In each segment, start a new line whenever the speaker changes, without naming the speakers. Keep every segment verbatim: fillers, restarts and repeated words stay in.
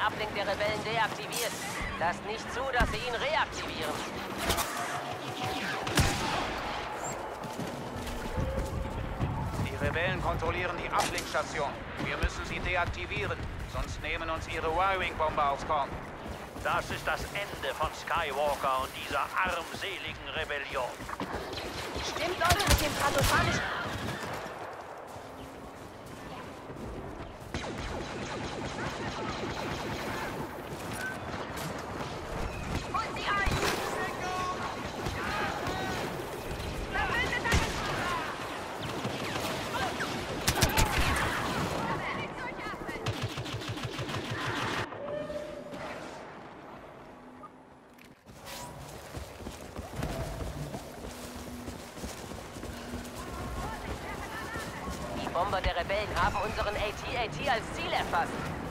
Uplink der Rebellen deaktiviert. Lasst nicht zu, dass sie ihn reaktivieren.
Die Rebellen kontrollieren die Uplink-Station. Wir müssen sie deaktivieren, sonst nehmen uns ihre Wiring-Bombe aufs Korn.
Das ist das Ende von Skywalker und dieser armseligen Rebellion.
Stimmt euch mit dem Tratofanischen... Holt sie ein! Die Bomber der Rebellen haben unseren A T A T als Ziel erfasst.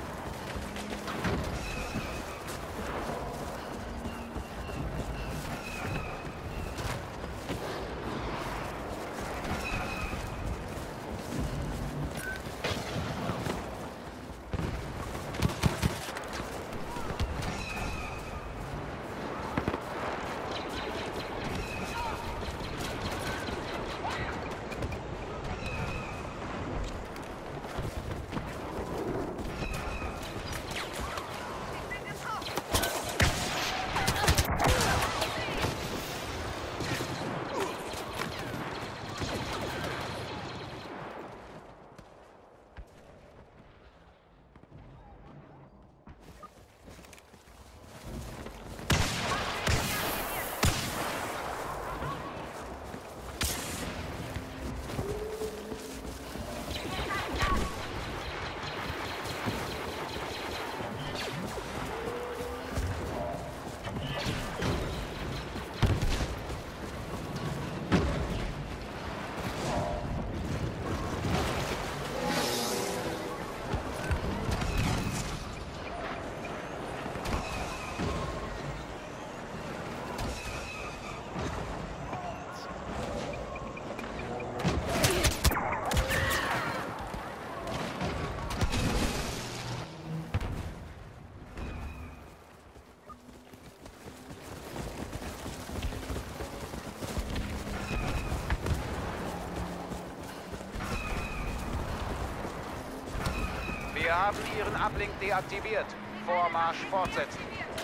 Wir haben ihren Uplink deaktiviert. Vormarsch fortsetzen.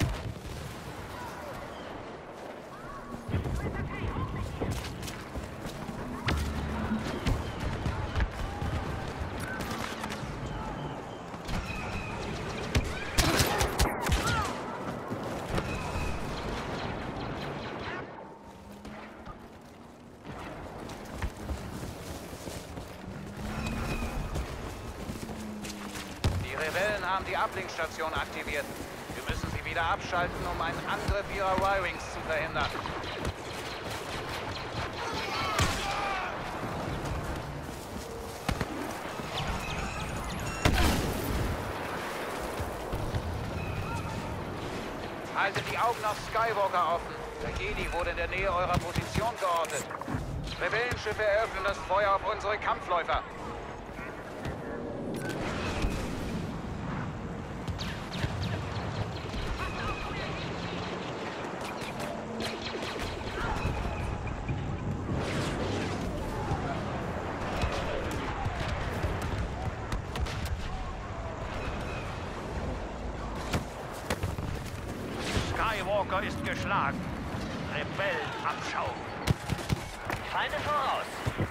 Die Rebellen haben die Uplink-Station aktiviert. Wir müssen sie wieder abschalten, um einen Angriff ihrer Wirings zu verhindern. Haltet die Augen auf Skywalker offen. Der Jedi wurde in der Nähe eurer Position geortet. Rebellenschiffe eröffnen das Feuer auf unsere Kampfläufer.
Skywalker ist geschlagen. Rebellen am Schau. Feinde voraus.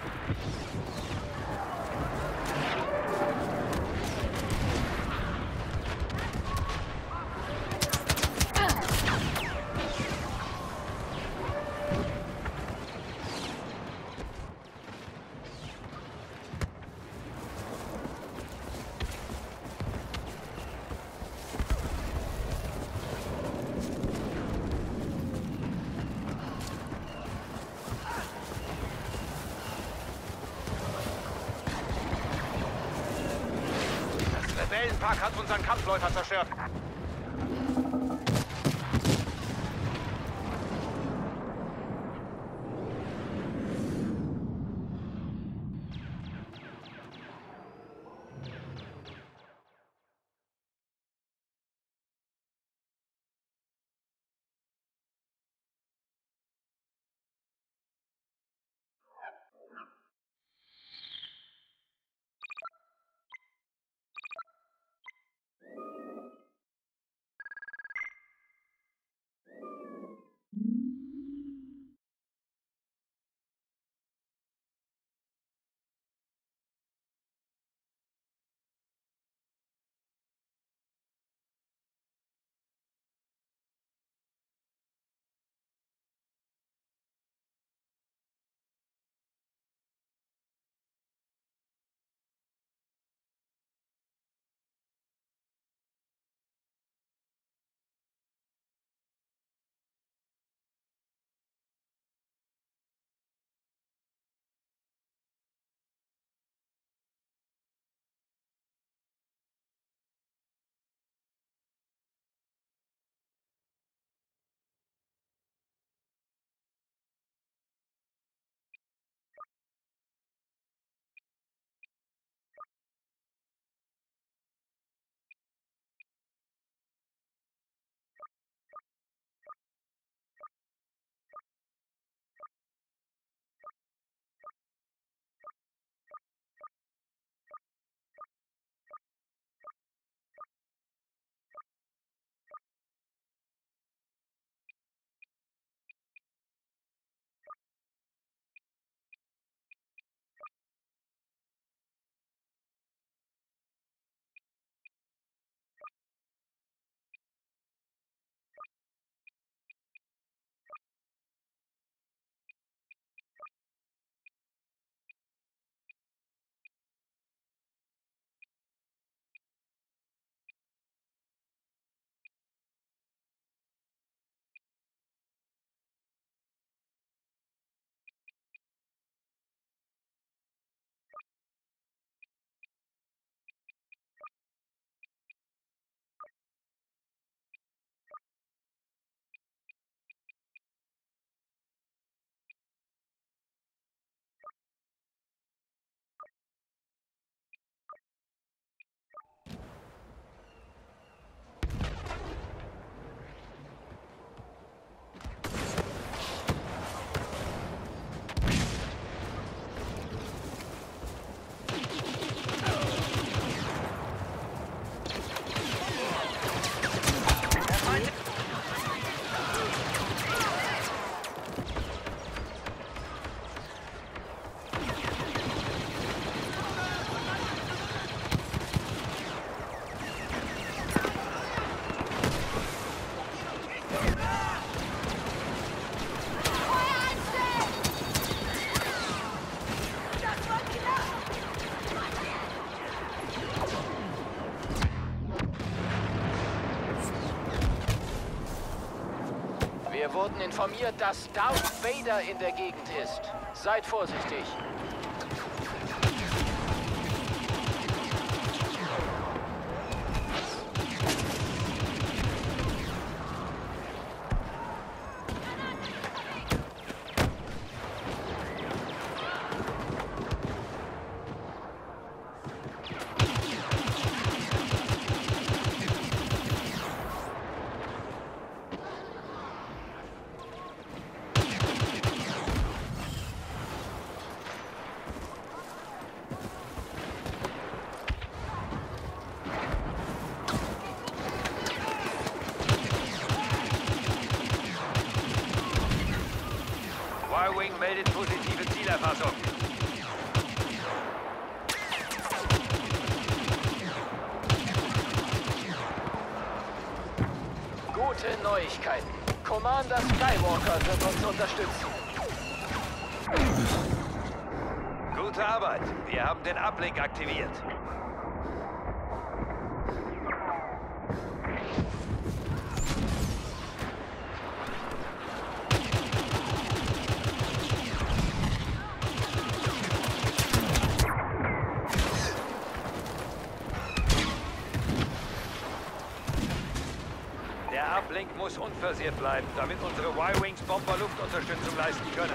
Rebellenpack hat unseren Kampfläufer zerstört.
Wir wurden informiert, dass Darth Vader in der Gegend ist. Seid vorsichtig.
Y-Wing meldet positive Zielerfassung.
Gute Neuigkeiten. Commander Skywalker wird uns unterstützen.
Gute Arbeit. Wir haben den Uplink aktiviert. Der Uplink muss unversehrt bleiben, damit unsere Y-Wings Bomber Luftunterstützung leisten können.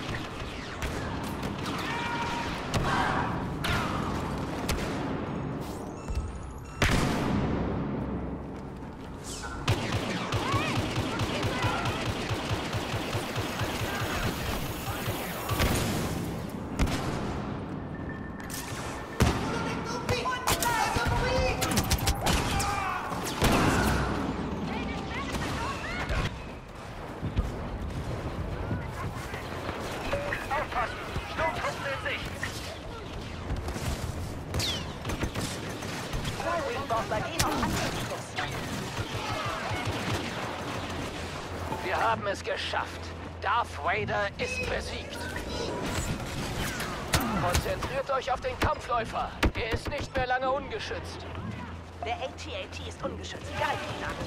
Wir haben es geschafft. Darth Vader ist besiegt. Konzentriert euch auf den Kampfläufer. Er ist nicht mehr lange ungeschützt.
Der A T A T ist ungeschützt. Greift ihn an.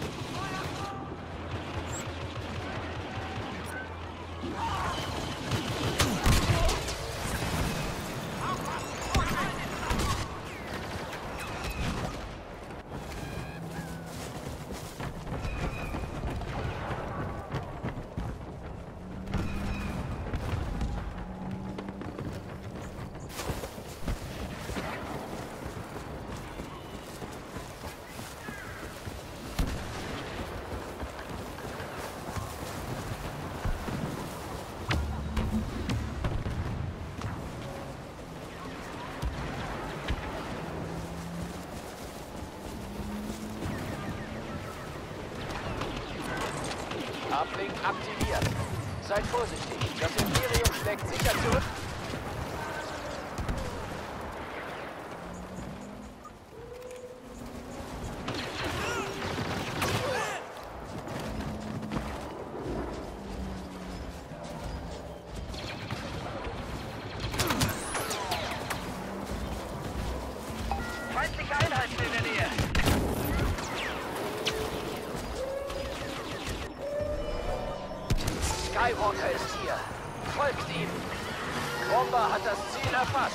Uplink aktiviert. Seid vorsichtig. Das Imperium schlägt sicher zurück.
Feindliche Einheiten in der Nähe.
Skywalker ist hier. Folgt ihm. Bomber hat das Ziel erfasst.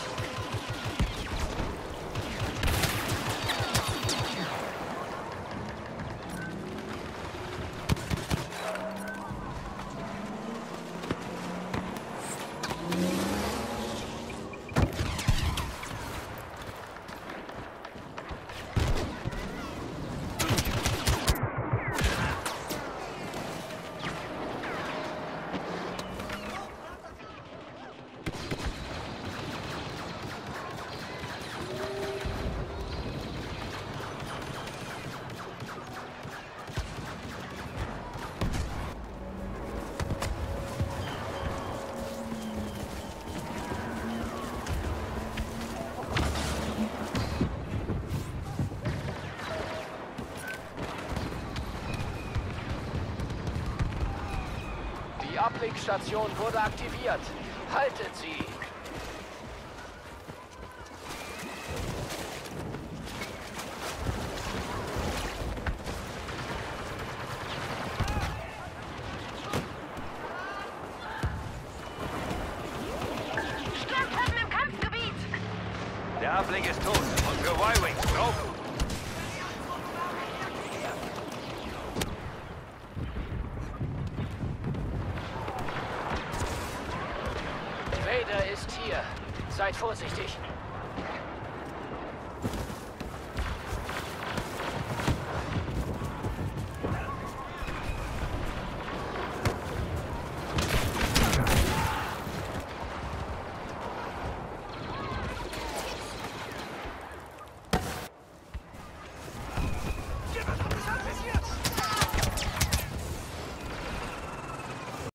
Die Ablinkstation wurde aktiviert. Haltet sie!
König ist tot und für Y-Wings Broken.
Vader ist hier. Seid vorsichtig.